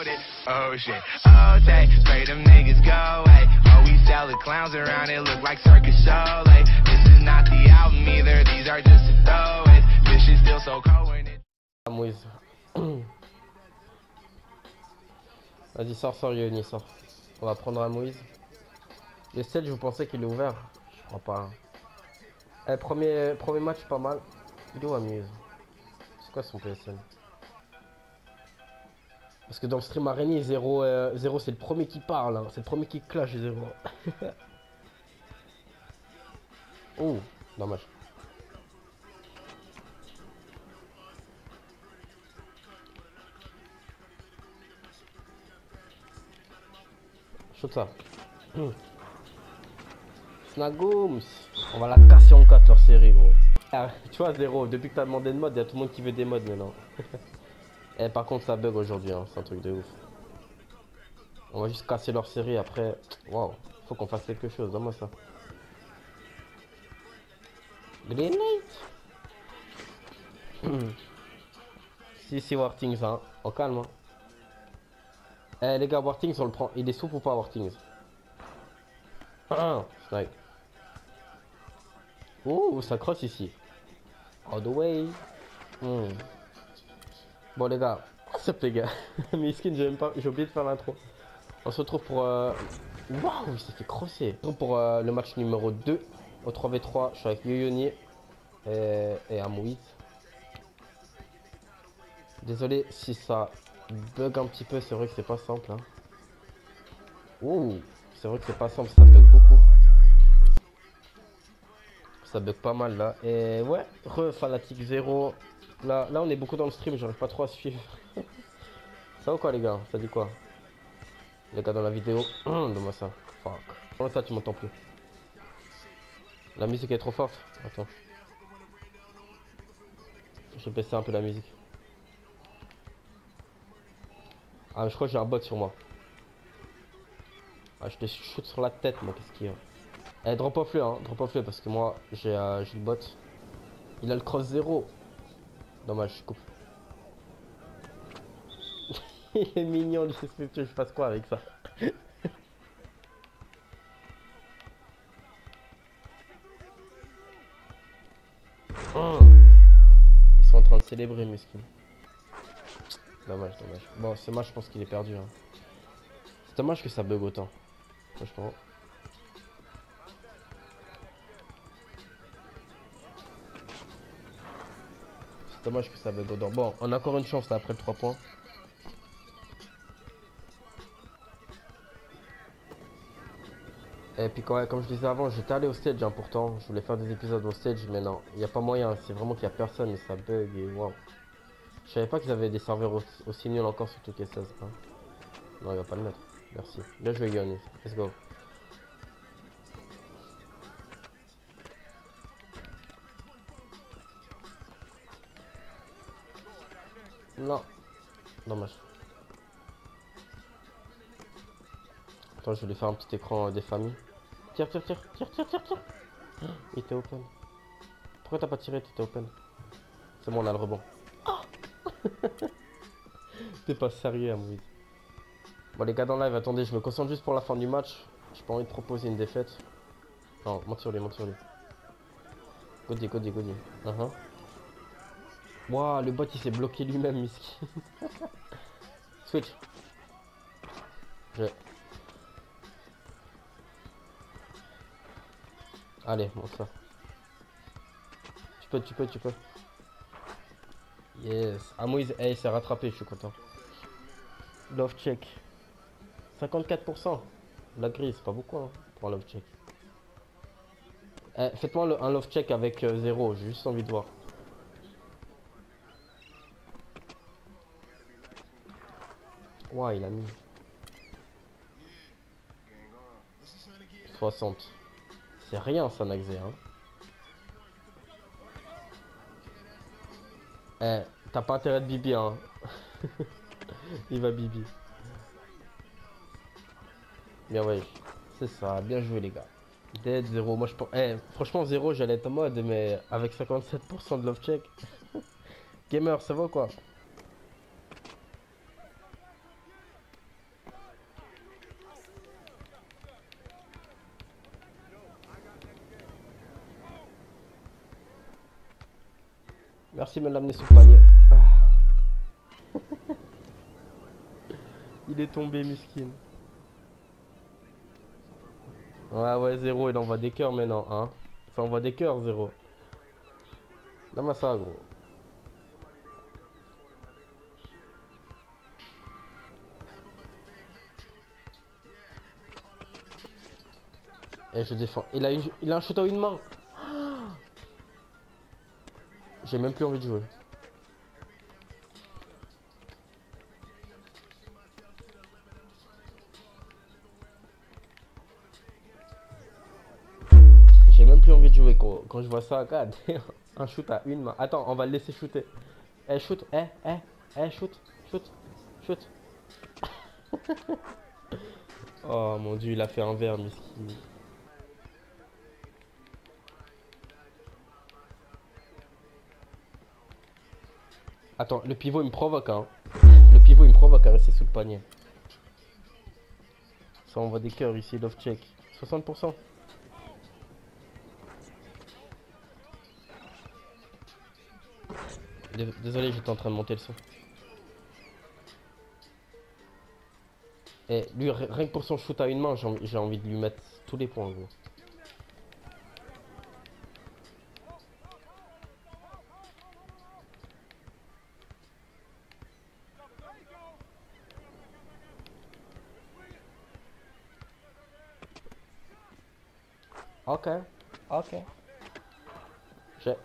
it. Oh shit, oh take, spray them niggas go away. Oh we sell the clowns around it, look like circus show. Like this is not the album either, these are just the throwaways. This shit's still so cold when it. Moïse. Vas-y, sors, Yoni, sors. On va prendre un Moïse. Le stage, vous pensez qu'il est ouvert? Je crois pas. Eh, premier match, pas mal. Il est où Amuse? C'est quoi son PSN? Parce que dans le stream araignée, 0, c'est le premier qui parle. Hein. C'est le premier qui clash, 0. Oh, dommage. Shoot ça. Snagooms. On va la casser en 4 leur série, gros. Ah, tu vois, 0. Depuis que t'as demandé de mode, il y a tout le monde qui veut des modes maintenant. Et par contre, ça bug aujourd'hui, hein. C'est un truc de ouf. On va juste casser leur série après. Waouh, faut qu'on fasse quelque chose. Donne-moi ça. Grenade. Si, Wartings, hein. On calme, hein. Eh les gars, Wartings, on le prend. Il est souple ou pas, Wartings? Snipe. Ouh, ça crosse ici. All the way. Bon les gars, stop les gars. Miskin, j'ai oublié de faire l'intro. On se retrouve pour... Waouh, il s'est fait crosser. Pour le match numéro 2 au 3v3. Je suis avec Yoyoni et Amouid. Désolé si ça bug un petit peu, c'est vrai que c'est pas simple. Hein. Ouh, c'est vrai que c'est pas simple, ça bug beaucoup. Ça bug pas mal là. Et ouais, Fanatic 0. Là, on est beaucoup dans le stream, j'arrive pas trop à suivre. Ça va quoi les gars? Ça dit quoi? Les gars dans la vidéo. Donne-moi ça. Fuck. Comment ça tu m'entends plus? La musique est trop forte. Attends. Je vais baisser un peu la musique. Ah, je crois que j'ai un bot sur moi. Ah, je te shoot sur la tête, moi, qu'est-ce qu'il y a? Eh, drop off le, hein, drop off le, parce que moi, j'ai le bot. Il a le cross 0. Dommage, je coupe. Il est mignon, j'espère que je fasse quoi avec ça? Ils sont en train de célébrer, mesquins. Dommage. Bon, ce match, je pense qu'il est perdu. Hein. C'est dommage que ça bug autant. Franchement. C'est dommage que ça bug autant. Bon, on a encore une chance là après le 3 points. Et puis comme je disais avant, j'étais allé au stage hein, pourtant. Je voulais faire des épisodes au stage, mais non, il n'y a pas moyen. C'est vraiment qu'il n'y a personne et ça bug et waouh. Je savais pas qu'ils avaient des serveurs aussi nuls encore sur tout 16. Hein. Non, il va pas le mettre. Merci. Bien joué, Yoni. Let's go. Non. Dommage. Attends, je vais lui faire un petit écran des familles. Tire. Il était open. Pourquoi t'as pas tiré? T'étais open. C'est bon, on a le rebond. T'es pas sérieux, Amouid. Bon, les gars dans live, attendez, je me concentre juste pour la fin du match. J'ai pas envie de proposer une défaite. Non, monte sur lui. Goody. Waouh, le bot il s'est bloqué lui-même, miskin. Switch. Allez, monte ça. Tu peux. Yes. Amouiz, hey, c'est rattrapé, je suis content. Love check. 54%. La grille, c'est pas beaucoup hein, pour un love check. Faites-moi un love check avec 0, j'ai juste envie de voir. Ouah, il a mis 60. C'est rien ça, Naxé, hein. T'as pas intérêt de bibi, hein. Il va bibi. Bien ouais, c'est ça, bien joué les gars. Dead 0, moi je pense... franchement 0 j'allais être en mode, mais avec 57% de love check. Gamer, ça va quoi? Merci de me l'amener sous le panier. Ah. Il est tombé, miskin. Ouais, zéro, il envoie des cœurs maintenant, hein. Ça envoie des cœurs, zéro. Donne-moi ça, gros. Et je défends. Il a un shoot à une main. J'ai même plus envie de jouer. J'ai même plus envie de jouer quand je vois ça. Regarde, un shoot à une main. Attends, on va le laisser shooter. Eh, shoot, shoot, shoot, shoot. Oh mon dieu, il a fait un verre, miskin. Attends, le pivot il me provoque, hein. Le pivot il me provoque à rester sous le panier. Ça envoie des cœurs ici, love check. 60%. Désolé, j'étais en train de monter le son. Et lui, rien que pour son shoot à une main, j'ai envie de lui mettre tous les points, gros. Ok, ok. J'ai.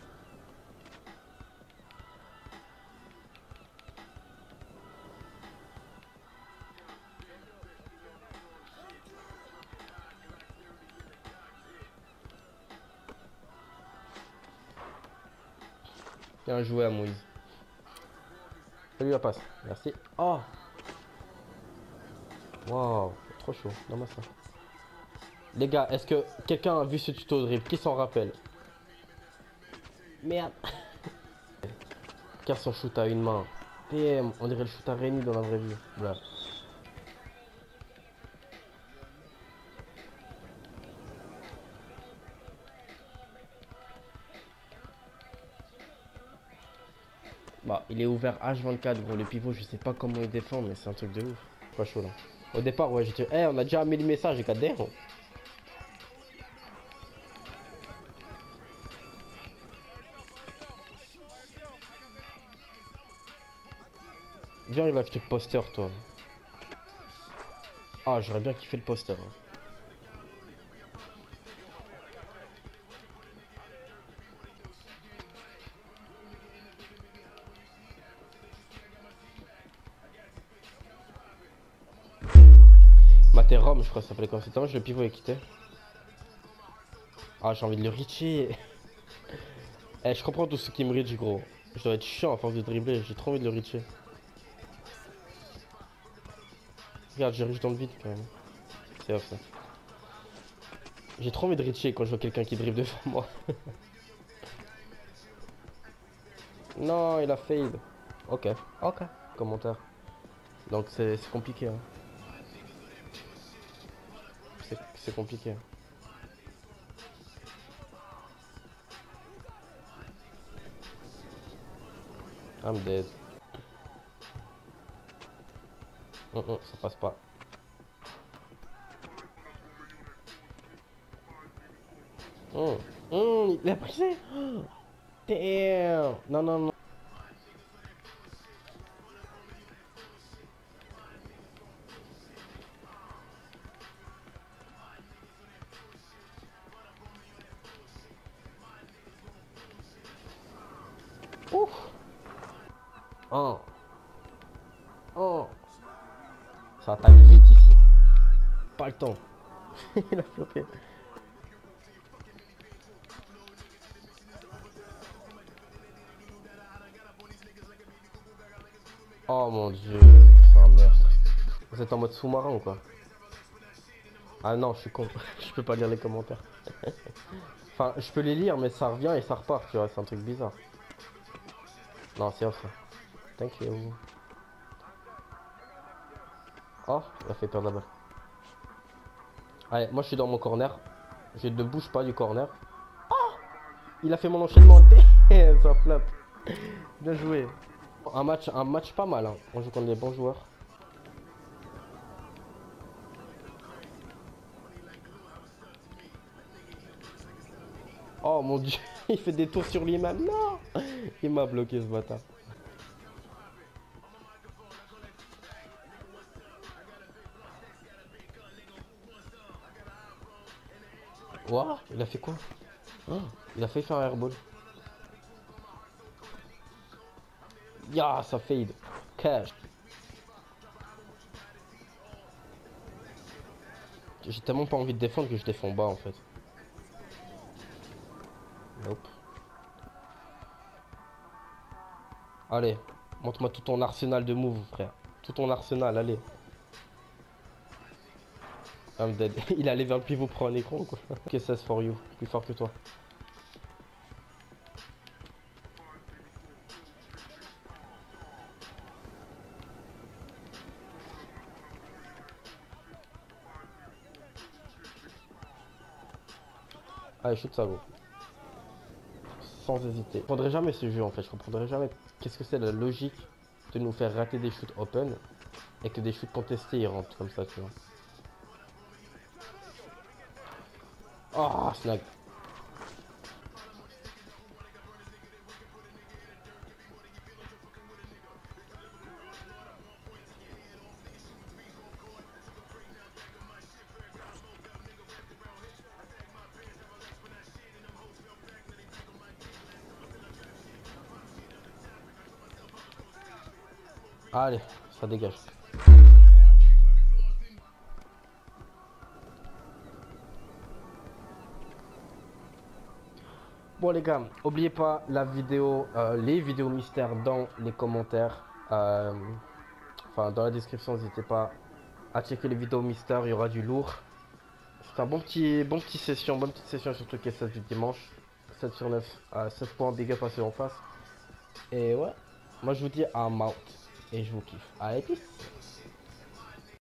Bien joué à Moïse. Salut la passe, merci. Oh. Wow, trop chaud, donne-moi ça. Les gars, est-ce que quelqu'un a vu ce tuto de dribble? Qui s'en rappelle? Merde. Car son shoot à une main. PM, on dirait le shoot à Rémi dans la vraie vie. Voilà. Bah, il est ouvert H24, gros. Le pivot, je sais pas comment il défend, mais c'est un truc de ouf. Pas chaud là. Au départ, ouais, j'ai dit, on a déjà mis le message et KDR. Viens, il va acheter le poster, toi. Ah, j'aurais bien kiffé le poster. Hein. Matérom, je crois que ça s'appelait comme ça. Le pivot est quitté. Ah, j'ai envie de le reacher. Eh, je comprends tout ce qui me reach, gros. Je dois être chiant à force de dribbler. J'ai trop envie de le reacher. Regarde, j'ai reach dans le vide quand même. C'est off ça. J'ai trop envie de reacher quand je vois quelqu'un qui dribble devant moi. Non, il a fade. Ok, ok. Commentaire. Donc c'est compliqué. Hein. C'est compliqué. I'm dead. Ça passe pas. Il a pris ça. Damn. Non, non, non. Ouf. Oh. Oh. Ça attaque vite ici. Pas le temps. Il a flopé. Oh mon dieu, c'est un meurtre. Vous êtes en mode sous-marin ou quoi? Ah non, je suis con. Je peux pas lire les commentaires. Enfin, je peux les lire, mais ça revient et ça repart, tu vois, c'est un truc bizarre. Non, c'est off. Thank you. Oh, il a fait perdre la balle. Allez, moi je suis dans mon corner. Je ne bouge pas du corner. Oh, il a fait mon enchaînement. Ça flop. Bien joué. Un match pas mal, hein. On joue contre des bons joueurs. Oh mon dieu, il fait des tours sur lui-même. Non! Il m'a bloqué ce bâtard. Ouah, il a fait quoi? Oh, il a failli faire un airball. Ya, ça fade. Cash. J'ai tellement pas envie de défendre que je défends bas en fait. Nope. Allez, montre-moi tout ton arsenal de moves, frère. Tout ton arsenal, allez. I'm dead. Il allait vers le pivot pour un écran quoi. Ok, 16 for you. Plus fort que toi. Allez, shoot ça, gros. Sans hésiter. Je comprendrai jamais ce jeu en fait. Je comprendrai jamais qu'est-ce que c'est la logique de nous faire rater des shoots open et que des shoots contestés ils rentrent comme ça, tu vois. Oh, snag. Allez, ça dégage. Bon les gars, oubliez pas la vidéo, les vidéos mystères dans les commentaires. Enfin dans la description, n'hésitez pas à checker les vidéos mystères, il y aura du lourd. C'est un bon petit session, bonne petite session surtout qui est celle du dimanche. 7 sur 9, 7 points, big up à ceux en face. Et ouais, moi je vous dis I'm out et je vous kiffe. Allez, peace.